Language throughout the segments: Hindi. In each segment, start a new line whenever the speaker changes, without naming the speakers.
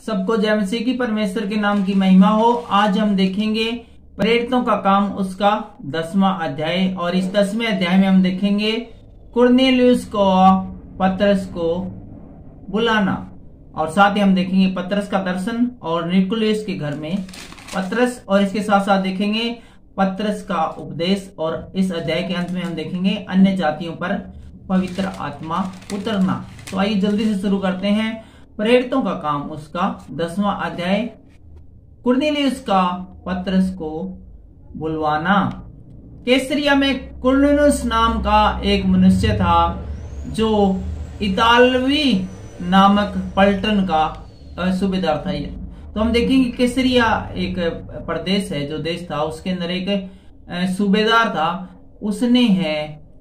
सबको जय मसीह की परमेश्वर के नाम की महिमा हो। आज हम देखेंगे प्रेरितों का काम उसका 10वां अध्याय, और इस 10वें अध्याय में हम देखेंगे कुरनेलियुस को पतरस को बुलाना, और साथ ही हम देखेंगे पतरस का दर्शन और निकुलियुस के घर में पतरस, और इसके साथ साथ देखेंगे पतरस का उपदेश, और इस अध्याय के अंत में हम देखेंगे अन्य जातियों पर पवित्र आत्मा उतरना। तो आइए जल्दी से शुरू करते हैं। प्रेरितों का काम उसका 10वां अध्याय, कुरनेलियुस का पतरस को बुलवाना। कैसरिया में कुरनेलियुस नाम का एक मनुष्य था जो इतालवी नामक पलटन का सूबेदार था। तो हम देखेंगे कैसरिया एक प्रदेश है, जो देश था, उसके अंदर एक सूबेदार था। उसने है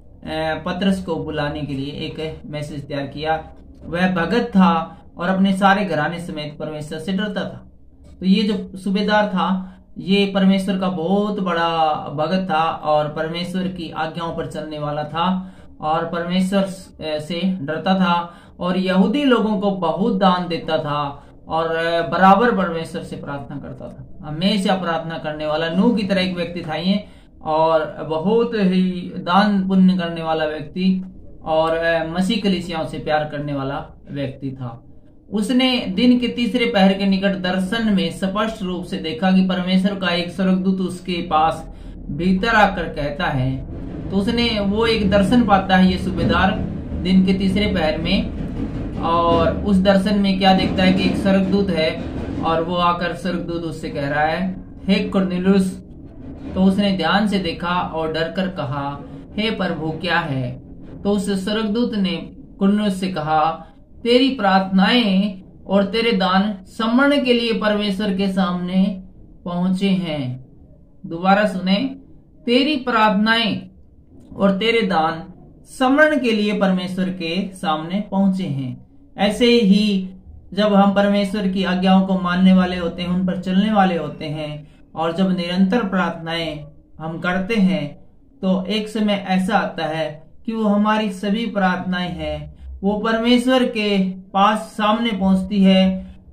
पतरस को बुलाने के लिए एक मैसेज तैयार किया। वह भगत था और अपने सारे घराने समेत परमेश्वर से डरता था। तो ये जो सूबेदार था, ये परमेश्वर का बहुत बड़ा भगत था और परमेश्वर की आज्ञाओं पर चलने वाला था और परमेश्वर से डरता था और यहूदी लोगों को बहुत दान देता था और बराबर परमेश्वर से प्रार्थना करता था। हमेशा प्रार्थना करने वाला नूह की तरह एक व्यक्ति था ये, और बहुत ही दान पुण्य करने वाला व्यक्ति और मसीह कलीसियाओं से प्यार करने वाला व्यक्ति था। उसने दिन के तीसरे पहर के निकट दर्शन में स्पष्ट रूप से देखा कि परमेश्वर का एक स्वर्गदूत उसके पास भीतर आकर कहता है। तो उसने वो एक दर्शन पाता है ये सूबेदार दिन के तीसरे पहर में, और उस दर्शन में क्या देखता है कि एक स्वर्गदूत है और वो आकर स्वर्गदूत उससे कह रहा है, हे कुरनेलियुस। तो उसने ध्यान से देखा और डर कर कहा, हे प्रभु क्या है? तो उस स्वर्गदूत ने कुरनेलियुस से कहा, तेरी प्रार्थनाएं और तेरे दान समरण के लिए परमेश्वर के सामने पहुंचे हैं। दोबारा सुने, तेरी प्रार्थनाएं और तेरे दान समरण के लिए परमेश्वर के सामने पहुंचे हैं। ऐसे ही जब हम परमेश्वर की आज्ञाओं को मानने वाले होते हैं, उन पर चलने वाले होते हैं, और जब निरंतर प्रार्थनाएं हम करते हैं, तो एक समय ऐसा आता है कि वो हमारी सभी प्रार्थनाएं हैं वो परमेश्वर के पास सामने पहुंचती है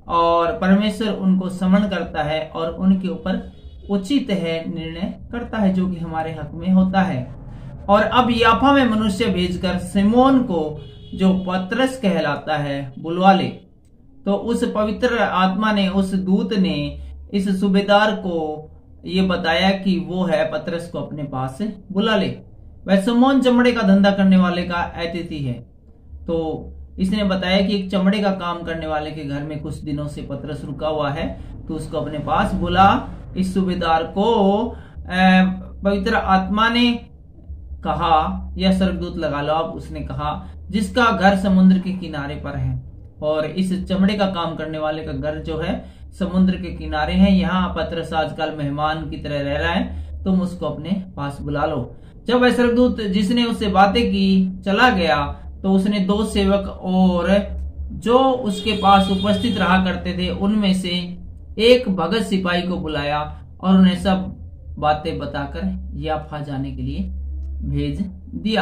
और परमेश्वर उनको समरण करता है और उनके ऊपर उचित है निर्णय करता है, जो कि हमारे हक में होता है। और अब याफा में मनुष्य भेजकर सिमोन को, जो पतरस कहलाता है, बुलवा ले। तो उस पवित्र आत्मा ने, उस दूत ने इस सूबेदार को ये बताया कि वो है पतरस को अपने पास बुला ले। वह सिमोन चमड़े का धंधा करने वाले का अतिथि है। तो इसने बताया कि एक चमड़े का काम करने वाले के घर में कुछ दिनों से पतरस रुका हुआ है, तो उसको अपने पास बुला। इस सूबेदार को पवित्र आत्मा ने कहा, या स्वर्गदूत लगा लो आप, उसने कहा, जिसका घर समुद्र के किनारे पर है, और इस चमड़े का काम करने वाले का घर जो है समुद्र के किनारे है। यहाँ पतरस आजकल मेहमान की तरह रह रहा है, तुम उसको अपने पास बुला लो। जब वह स्वर्गदूत जिसने उससे बातें की चला गया, तो उसने 2 सेवक और जो उसके पास उपस्थित रहा करते थे उनमें से एक भगत सिपाही को बुलाया और उन्हें सब बातें बताकर याफा जाने के लिए भेज दिया।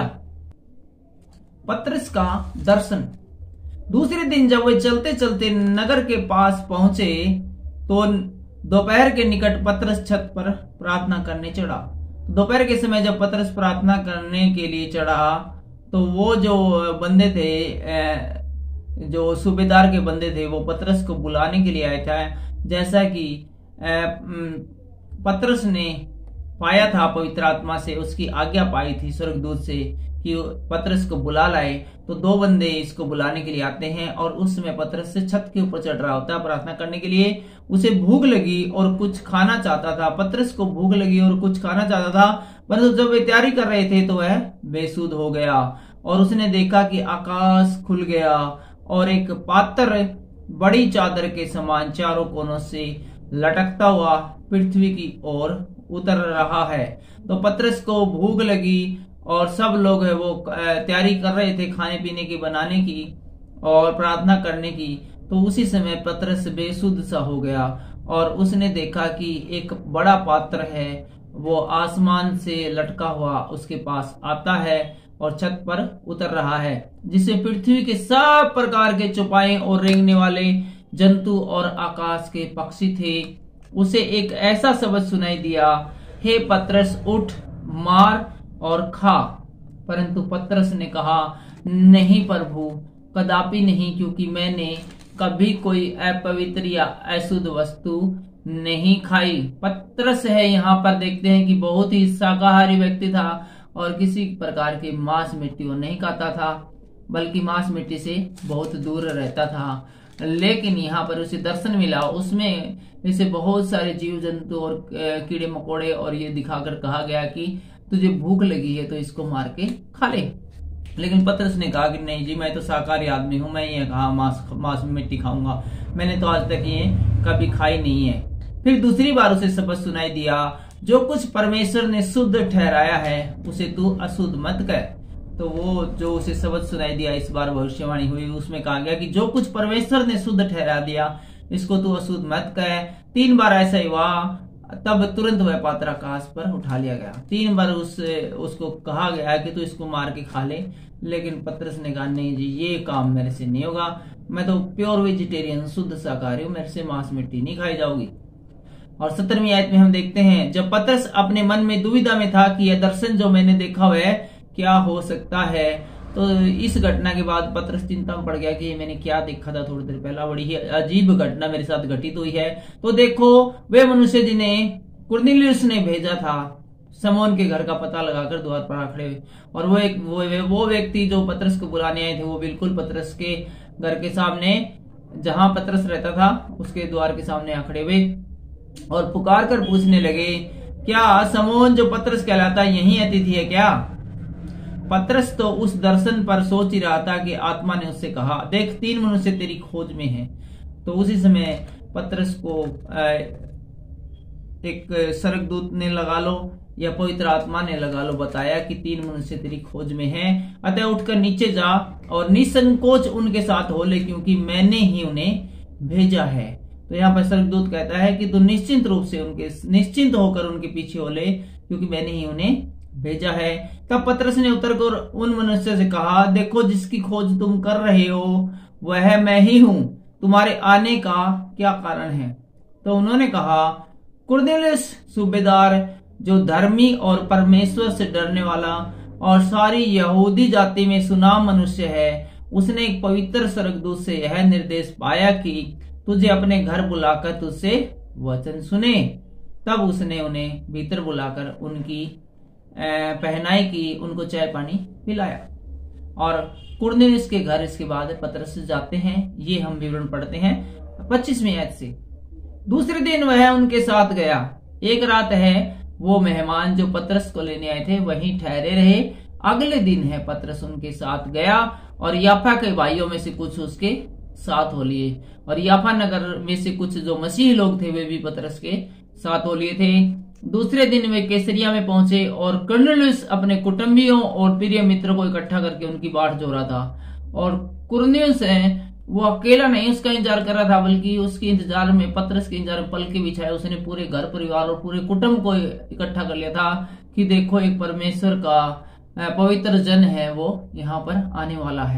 पतरस का दर्शन। दूसरे दिन जब वे चलते चलते नगर के पास पहुंचे, तो दोपहर के निकट पतरस छत पर प्रार्थना करने चढ़ा। दोपहर के समय जब पतरस प्रार्थना करने के लिए चढ़ा, तो वो जो बंदे थे, जो सूबेदार के बंदे थे, वो पतरस को बुलाने के लिए आए थे। जैसा कि पतरस ने पाया था पवित्र आत्मा से, उसकी आज्ञा पाई थी स्वर्गदूत से कि पतरस को बुला लाए। तो 2 बंदे इसको बुलाने के लिए आते हैं, और उस समय पतरस से छत के ऊपर चढ़ रहा होता है प्रार्थना करने के लिए। उसे भूख लगी और कुछ खाना चाहता था। पतरस को भूख लगी और कुछ खाना चाहता था, परंतु जब वे तैयारी कर रहे थे तो वह बेसुध हो गया। और उसने देखा कि आकाश खुल गया और एक पात्र बड़ी चादर के समान चारों कोनों से लटकता हुआ पृथ्वी की ओर उतर रहा है। तो पतरस को भूख लगी और सब लोग है वो तैयारी कर रहे थे खाने पीने की, बनाने की और प्रार्थना करने की। तो उसी समय पतरस बेसुध सा हो गया और उसने देखा कि एक बड़ा पात्र है वो आसमान से लटका हुआ उसके पास आता है और छत पर उतर रहा है, जिससे पृथ्वी के सब प्रकार के चौपाए और रेंगने वाले जंतु और आकाश के पक्षी थे। उसे एक ऐसा शब्द सुनाई दिया, हे पतरस उठ, मार और खा। परंतु पतरस ने कहा, नहीं प्रभु, कदापि नहीं, क्योंकि मैंने कभी कोई अपवित्र या अशुद्ध वस्तु नहीं खाई। पतरस है यहाँ पर देखते हैं कि बहुत ही शाकाहारी व्यक्ति था और किसी प्रकार के मांस मिट्टी वो नहीं खाता था, बल्कि मांस मिट्टी से बहुत दूर रहता था। लेकिन यहाँ पर उसे दर्शन मिला, उसमें ऐसे बहुत सारे जीव जंतु और कीड़े मकोड़े, और ये दिखाकर कहा गया कि तुझे भूख लगी है तो इसको मार के खा ले। लेकिन पतरस ने कहा कि नहीं जी, मैं तो शाकाहारी आदमी हूं, मैं ये कहा मांस मिट्टी खाऊंगा, मैंने तो आज तक ये कभी खाई नहीं है। फिर दूसरी बार उसे शब्द सुनाई दिया, जो कुछ परमेश्वर ने शुद्ध ठहराया है उसे तू अशुद्ध मत कर। तो वो जो उसे शब्द सुनाई दिया, इस बार भविष्यवाणी हुई, उसमें कहा गया कि जो कुछ परमेश्वर ने शुद्ध ठहरा दिया इसको तू अशुद्ध मत कर। 3 बार ऐसा ही हुआ, तब तुरंत वह पात्र आकाश पर उठा लिया गया। 3 बार उसको कहा गया कि तू इसको मार के खा ले, लेकिन पतरस ने कहा नहीं जी, ये काम मेरे से नहीं होगा, मैं तो प्योर वेजिटेरियन, शुद्ध शाकाहारी हूं, मेरे से मांस मिट्टी नहीं खाई जाओगी। और 17वीं आयत में हम देखते हैं, जब पतरस अपने मन में दुविधा में था कि यह दर्शन जो मैंने देखा वह क्या हो सकता है, तो इस घटना के बाद पतरस चिंता में पड़ गया कि मैंने क्या देखा था थोड़ी देर पहला, बड़ी ही अजीब घटना मेरे साथ घटित हुई है। तो देखो, वे मनुष्य जिन्हें कुरनेलियुस ने भेजा था शमौन के घर का पता लगाकर द्वार पर आ खड़े हुए, और वो व्यक्ति जो पतरस को बुलाने आए थे वो बिल्कुल पतरस के घर के सामने, जहां पतरस रहता था उसके द्वार के सामने आ खड़े हुए और पुकार कर पूछने लगे, क्या शमौन जो पतरस कहलाता है यही अतिथि है क्या? पतरस तो उस दर्शन पर सोच ही रहा था कि आत्मा ने उससे कहा, देख 3 मनुष्य तेरी खोज में हैं। तो उसी समय पतरस को एक स्वर्गदूत ने लगा लो या पवित्र आत्मा ने लगा लो बताया कि 3 मनुष्य तेरी खोज में हैं, अतः उठकर नीचे जा और निसंकोच उनके साथ हो ले, क्योंकि मैंने ही उन्हें भेजा है। तो यहाँ पर स्वर्गदूत कहता है कि तू निश्चिंत रूप से निश्चिंत होकर उनके पीछे हो ले, क्योंकि मैंने ही उन्हें भेजा है। तब पतरस ने उतरकर उन मनुष्य से कहा, देखो जिसकी खोज तुम कर रहे हो वह मैं ही हूं, तुम्हारे आने का क्या कारण है? तो उन्होंने कहा, कुरनेलियुस सूबेदार जो धर्मी और परमेश्वर से डरने वाला और सारी यहूदी जाति में सुनाम मनुष्य है, उसने एक पवित्र स्वर्गदूत से यह निर्देश पाया कि तुझे अपने घर बुलाकर तुझसे वचन सुने। तब उसने उन्हें भीतर बुलाकर उनकी पहनाई की, उनको चाय पानी पिलाया और कुरनेलियुस के घर इसके बाद पतरस जाते हैं। ये हम विवरण पढ़ते हैं 25वीं आयत से। दूसरे दिन वह उनके साथ गया। एक रात है वो मेहमान जो पतरस को लेने आए थे वहीं ठहरे रहे। अगले दिन है पतरस उनके साथ गया और याफा के भाइयों में से कुछ उसके साथ हो लिए, और याफा नगर में से कुछ जो मसीही लोग थे वे भी पतरस के साथ हो लिए थे। दूसरे दिन वे कैसरिया में पहुंचे और कुरनेलियुस अपने कुटुंबियों और प्रिय मित्रों को इकट्ठा करके उनकी बाट जोड़ा था। और कुरनेलियुस है वो अकेला नहीं उसका इंतजार कर रहा था, बल्कि उसके इंतजार में, पतरस के इंतजार में पलके बिछाए उसने पूरे घर परिवार और पूरे कुटुंब को इकट्ठा कर लिया था कि देखो एक परमेश्वर का पवित्र जन है वो यहाँ पर आने वाला है।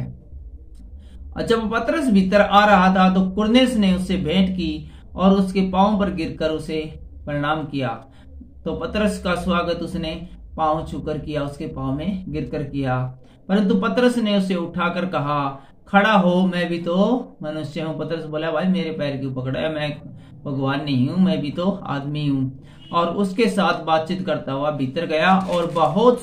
और जब पतरस भीतर आ रहा था तो कुरनेलियुस ने उससे भेंट की और उसके पांव पर गिरकर उसे प्रणाम किया। तो पतरस का स्वागत उसने पांव छूकर किया, उसके पांव में गिरकर किया। परंतु पतरस ने उसे उठाकर कहा, खड़ा हो, मैं भी तो मनुष्य हूं। पतरस बोला, भाई मेरे पैर क्यों पकड़ा है, मैं भगवान नहीं हूं, मैं भी तो आदमी हूं। और उसके साथ बातचीत करता हुआ भीतर गया और बहुत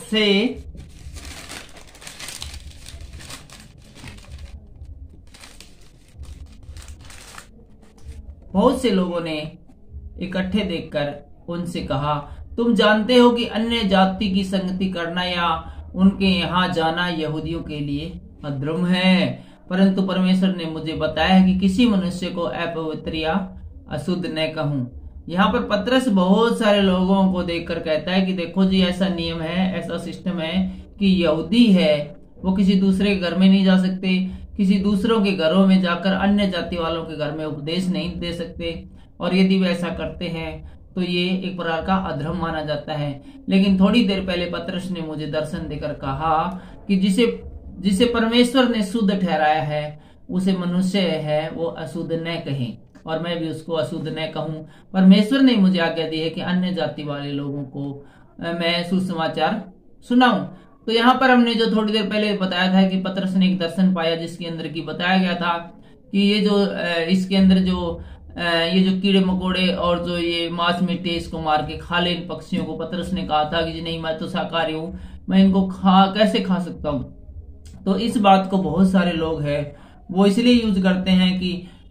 से लोगों ने इकट्ठे देखकर उनसे कहा, तुम जानते हो कि अन्य जाति की संगति करना या उनके यहाँ जाना यहूदियों के लिए अधर्म है, परंतु परमेश्वर ने मुझे बताया है कि किसी मनुष्य को अपवित्र या अशुद्ध न कहूं। यहाँ पर पतरस बहुत सारे लोगों को देखकर कहता है कि देखो जी, ऐसा नियम है, ऐसा सिस्टम है कि यहूदी है वो किसी दूसरे के घर में नहीं जा सकते, किसी दूसरों के घरों में जाकर अन्य जाति वालों के घर में उपदेश नहीं दे सकते, और यदि वे ऐसा करते हैं तो ये एक प्रकार का अधर्म माना जाता है। लेकिन थोड़ी देर पहले पतरस ने मुझे दर्शन देकर कहा कि जिसे परमेश्वर ने शुद्ध ठहराया है उसे मनुष्य है वो अशुद्ध न कहें, और मैं भी उसको अशुद्ध न कहूं। परमेश्वर ने मुझे आज्ञा दी है कि अन्य जाति वाले लोगों को मैं सुसमाचार सुनाऊं। तो यहाँ पर हमने जो थोड़ी देर पहले बताया था कि पतरस ने एक दर्शन पाया, जिसके अंदर की बताया गया था कि ये जो इसके अंदर जो ये जो कीड़े मकोड़े और जो ये मांस मिट्टी इसको मार के खा ले इन पक्षियों को, पतरस ने कहा था कि नहीं मैं तो शाकाहारी हूँ, मैं इनको कैसे खा सकता हूँ। तो इस बात को बहुत सारे लोग हैं वो इसलिए यूज करते हैं कि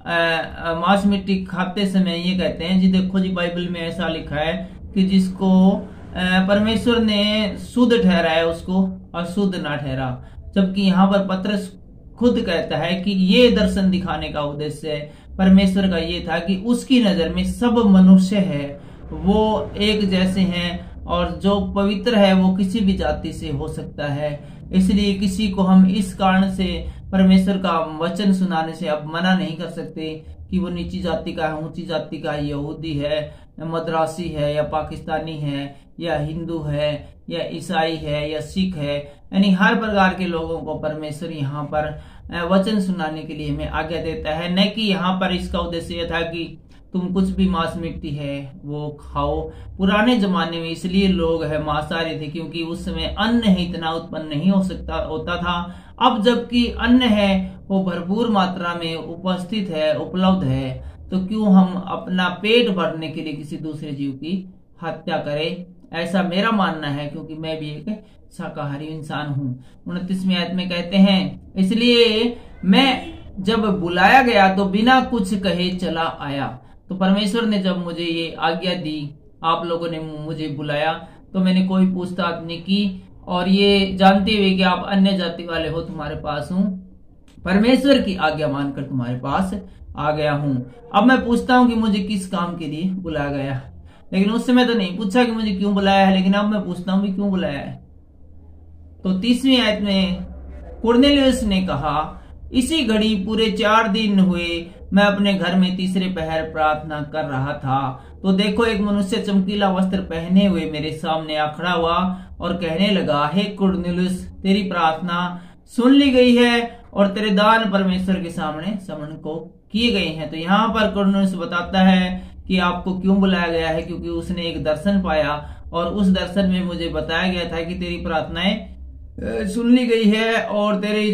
मांस मिट्टी खाते समय ये कहते हैं जी देखो जी बाइबल में ऐसा लिखा है कि जिसको परमेश्वर ने शुद्ध ठहराया उसको अशुद्ध ना ठहरा। जबकि यहाँ पर पतरस खुद कहता है कि ये दर्शन दिखाने का उद्देश्य परमेश्वर का ये था कि उसकी नजर में सब मनुष्य है वो एक जैसे हैं, और जो पवित्र है वो किसी भी जाति से हो सकता है। इसलिए किसी को हम इस कारण से परमेश्वर का वचन सुनाने से अब मना नहीं कर सकते कि वो नीची जाति का है, ऊंची जाति का है, यहूदी है, मद्रासी है या पाकिस्तानी है या हिंदू है या ईसाई है या सिख है, यानी हर प्रकार के लोगों को परमेश्वर यहाँ पर वचन सुनाने के लिए हमें आज्ञा देता है। न कि यहाँ पर इसका उद्देश्य यह था कि तुम कुछ भी मांस मिट्टी है वो खाओ। पुराने जमाने में इसलिए लोग है मांसाहारी थे क्योंकि उस समय अन्न ही इतना उत्पन्न नहीं होता था। अब जबकि अन्न है वो भरपूर मात्रा में उपस्थित है, उपलब्ध है, तो क्यों हम अपना पेट भरने के लिए किसी दूसरे जीव की हत्या करें, ऐसा मेरा मानना है, क्योंकि मैं भी एक शाकाहारी इंसान हूँ। 29वीं आयत में कहते हैं इसलिए मैं जब बुलाया गया तो बिना कुछ कहे चला आया। तो परमेश्वर ने जब मुझे ये आज्ञा दी, आप लोगों ने मुझे बुलाया, तो मैंने कोई पूछताछ नहीं की, और ये जानते हुए कि आप अन्य जाति वाले हो तुम्हारे पास हूँ, परमेश्वर की आज्ञा मानकर तुम्हारे पास आ गया हूँ। अब मैं पूछता हूँ कि मुझे किस काम के लिए बुलाया गया, लेकिन उस समय तो नहीं पूछा कि मुझे क्यों बुलाया है, लेकिन अब मैं पूछता हूँ कि क्यों बुलाया है। तो 30वीं आयत में कुरनेलियुस ने कहा इसी घड़ी पूरे 4 दिन हुए मैं अपने घर में तीसरे पहर प्रार्थना कर रहा था, तो देखो एक मनुष्य चमकीला वस्त्र पहने हुए मेरे सामने आ खड़ा हुआ और कहने लगा, हे कुरनेलियुस तेरी प्रार्थना सुन ली गई है और तेरे दान परमेश्वर के सामने समन को किए गए हैं। तो यहाँ पर कुरनेलियुस बताता है कि आपको क्यों बुलाया गया है, क्योंकि उसने एक दर्शन पाया और उस दर्शन में मुझे बताया गया था कि तेरी प्रार्थनाएं सुन ली गई है और तेरे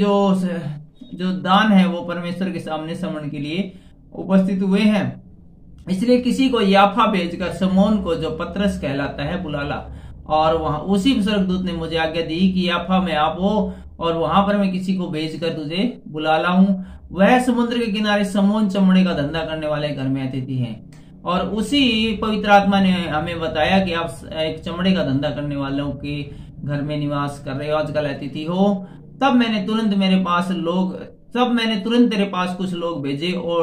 जो दान है वो परमेश्वर के सामने समन के लिए उपस्थित हुए हैं। इसलिए किसी को याफा भेजकर शमौन को जो पतरस कहलाता है बुला ला, और वहां उसी स्वर्गदूत ने मुझे आज्ञा दी कि याफा में आप हो और वहां पर मैं किसी को भेजकर तुझे बुला लाऊं। वह समुद्र के किनारे शमौन चमड़े का धंधा करने वाले घर में अतिथि हैं। और उसी पवित्र आत्मा ने हमें बताया कि आप एक चमड़े का धंधा करने वालों के घर में निवास कर रहे हो, आजकल अतिथि हो। तब मैंने तुरंत तेरे पास कुछ लोग भेजे और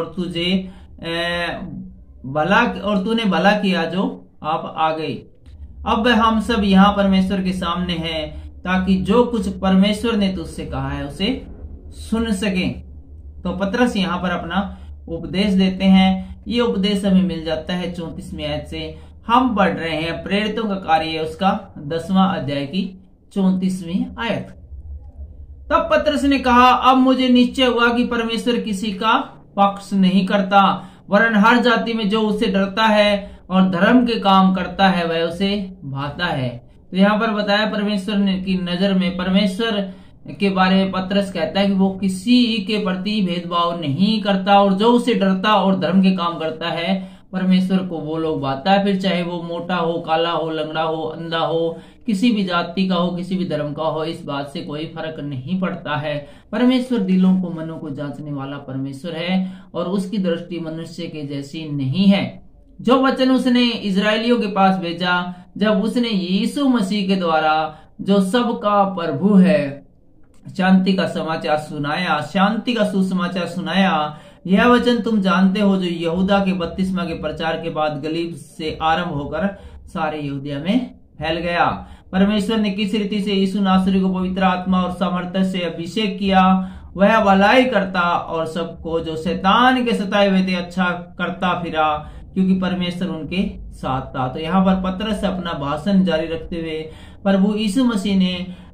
तूने भला किया जो आप आ गए। अब हम सब यहाँ परमेश्वर के सामने हैं ताकि जो कुछ परमेश्वर ने तुझसे कहा है उसे सुन सके। तो पतरस यहाँ पर अपना उपदेश देते हैं। ये उपदेश हमें मिल जाता है 34वीं आयत से। हम पढ़ रहे हैं प्रेरितों का कार्य उसका 10वां अध्याय की 34वीं आयत। तब पतरस ने कहा अब मुझे निश्चय हुआ कि परमेश्वर किसी का पक्ष नहीं करता, वरन हर जाति में जो उससे डरता है और धर्म के काम करता है वह उसे भाता है। तो यहाँ पर बताया परमेश्वर की नजर में परमेश्वर के बारे में पतरस कहता है कि वो किसी के प्रति भेदभाव नहीं करता, और जो उसे डरता और धर्म के काम करता है परमेश्वर को वो लोग भाता है। फिर चाहे वो मोटा हो, काला हो, लंगड़ा हो, अंधा हो, किसी भी जाति का हो, किसी भी धर्म का हो, इस बात से कोई फर्क नहीं पड़ता है। परमेश्वर दिलों को, मनों को जांचने वाला परमेश्वर है और उसकी दृष्टि मनुष्य के जैसी नहीं है। जो वचन उसने इजरायलियों के पास भेजा जब उसने यीशु मसीह के द्वारा जो सबका प्रभु है शांति का समाचार सुनाया, शांति का सुसमाचार सुनाया, यह वचन तुम जानते हो जो यहूदा के बपतिस्मा के प्रचार के बाद गलील से आरंभ होकर सारे यहूदिया में फैल गया। परमेश्वर ने किस रीति से यीशु नासरी को पवित्र आत्मा और सामर्थ्य से अभिषेक किया, वह भलाई करता और सबको जो शैतान के सताए हुए थे अच्छा करता फिरा, क्योंकि परमेश्वर उनके साथ था। तो यहाँ पर पतरस अपना भाषण जारी रखते हुए प्रभु यीशु मसीह ने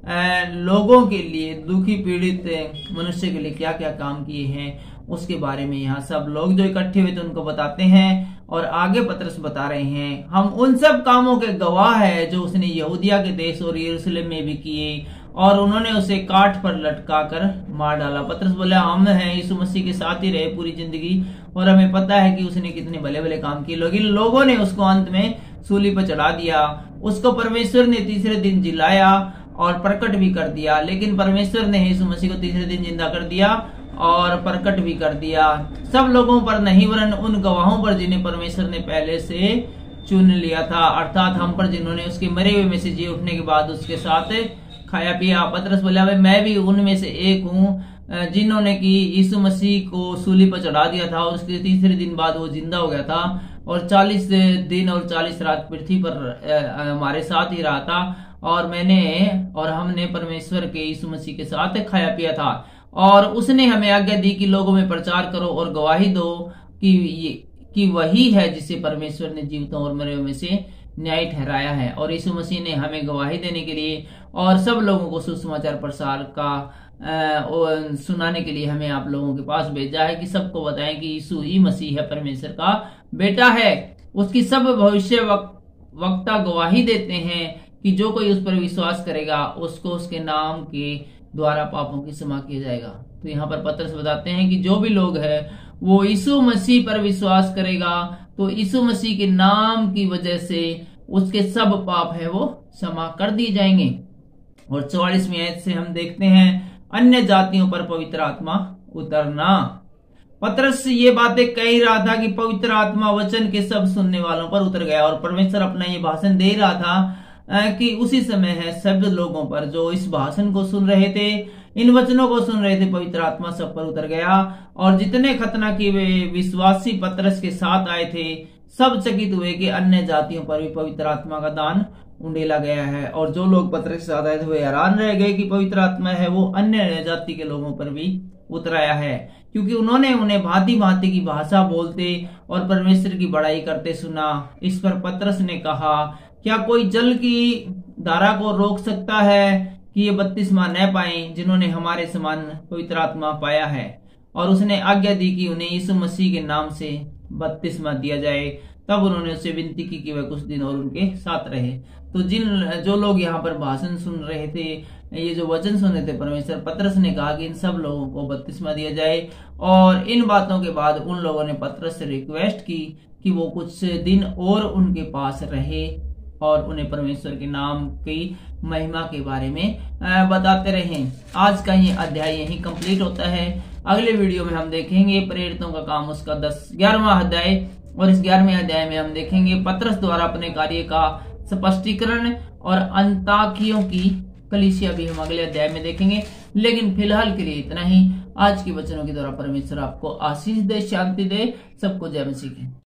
लोगों के लिए, दुखी पीड़ित मनुष्य के लिए क्या क्या काम किए हैं उसके बारे में यहाँ सब लोग जो इकट्ठे हुए थे उनको बताते हैं। और आगे पतरस बता रहे हैं, हम उन सब कामों के गवाह है जो उसने यहूदिया के देश और यरूशलेम में भी किए, और उन्होंने उसे काठ पर लटका कर मार डाला। पतरस बोला, हम हैं यीशु मसीह के साथ ही रहे पूरी जिंदगी, और हमें पता है कि उसने कितने भले भले काम किए, लेकिन लोगों ने उसको अंत में सूली पर चढ़ा दिया। उसको परमेश्वर ने तीसरे दिन जिलाया और प्रकट भी कर दिया, लेकिन परमेश्वर ने यीशु मसीह को तीसरे दिन जिंदा कर दिया और प्रकट भी कर दिया, सब लोगों पर नहीं वरन उन गवाहों पर जिन्हें परमेश्वर ने पहले से चुन लिया था, अर्थात हम पर जिन्होंने उसके मरे हुए में से जी उठने के बाद उसके साथ खाया पिया। पतरस बोला, मैं भी उनमें से एक हूँ जिन्होंने कि यीशु मसीह को सूली पर चढ़ा दिया था और उसके तीसरे दिन बाद वो जिंदा हो गया था, और 40 दिन और 40 रात पृथ्वी पर हमारे साथ ही रहा था, और हमने परमेश्वर के यीशु मसीह के साथ खाया पिया था। और उसने हमें आज्ञा दी कि लोगों में प्रचार करो और गवाही दो कि वही है जिसे परमेश्वर ने जीवितों और मरे हुए में से न्याय ठहराया है। और यीशु मसीह ने हमें गवाही देने के लिए और सब लोगों को सुसमाचार प्रसार का सुनाने के लिए हमें आप लोगों के पास भेजा है कि सबको बताएं कि यीशु ही मसीह है, परमेश्वर का बेटा है। उसकी सब भविष्य वक्ता गवाही देते हैं कि जो कोई उस पर विश्वास करेगा उसको उसके नाम के द्वारा पापों की क्षमा किया जाएगा। तो यहाँ पर पतरस बताते हैं कि जो भी लोग है वो यीशु मसीह पर विश्वास करेगा तो यीशु मसीह के नाम की वजह से उसके सब पाप है वो क्षमा कर दिए जाएंगे। और 44वीं आयत से हम देखते हैं अन्य जातियों पर पवित्र आत्मा उतरना। पतरस ये बातें कह ही रहा था कि पवित्र आत्मा वचन के सब सुनने वालों पर उतर गया, और परमेश्वर अपना ये भाषण दे रहा था कि उसी समय है सब लोगों पर जो इस भाषण को सुन रहे थे, इन वचनों को सुन रहे थे, पवित्र आत्मा सब पर उतर गया। और जितने खतना की वे विश्वासी पतरस के साथ आए थे सब चकित हुए कि अन्य जातियों पर भी पवित्र आत्मा का दान उंडेला गया है। और जो लोग पतरस के साथ आए थे वे हैरान रह गए कि पवित्र आत्मा है वो अन्य जाति के लोगों पर भी उतराया है, क्योंकि उन्होंने उन्हें भांति भांति की भाषा बोलते और परमेश्वर की बड़ाई करते सुना। इस पर पतरस ने कहा, क्या कोई जल की धारा को रोक सकता है कि ये बपतिस्मा न पाए जिन्होंने हमारे समान पवित्र आत्मा पाया है? और उसने आज्ञा दी कि उन्हें यीशु मसीह के नाम से बपतिस्मा दिया जाए। तब उन्होंने उससे विनती की कि वह कुछ दिन और उनके साथ रहे। तो जो लोग यहाँ पर भाषण सुन रहे थे, ये जो वचन सुन रहे थे परमेश्वर, पतरस ने कहा कि इन सब लोगों को बपतिस्मा दिया जाए। और इन बातों के बाद उन लोगों ने पतरस से रिक्वेस्ट की कि वो कुछ दिन और उनके पास रहे और उन्हें परमेश्वर के नाम की महिमा के बारे में बताते रहें। आज का ये अध्याय यही कंप्लीट होता है। अगले वीडियो में हम देखेंगे प्रेरितों का काम उसका 11वां अध्याय, और इस 11वें अध्याय में हम देखेंगे पतरस द्वारा अपने कार्य का स्पष्टीकरण और अंताकियों की कलीसिया भी हम अगले अध्याय में देखेंगे। लेकिन फिलहाल के लिए इतना ही। आज के वचनों के द्वारा परमेश्वर आपको आशीष दे, शांति दे। सबको जय मसीह की।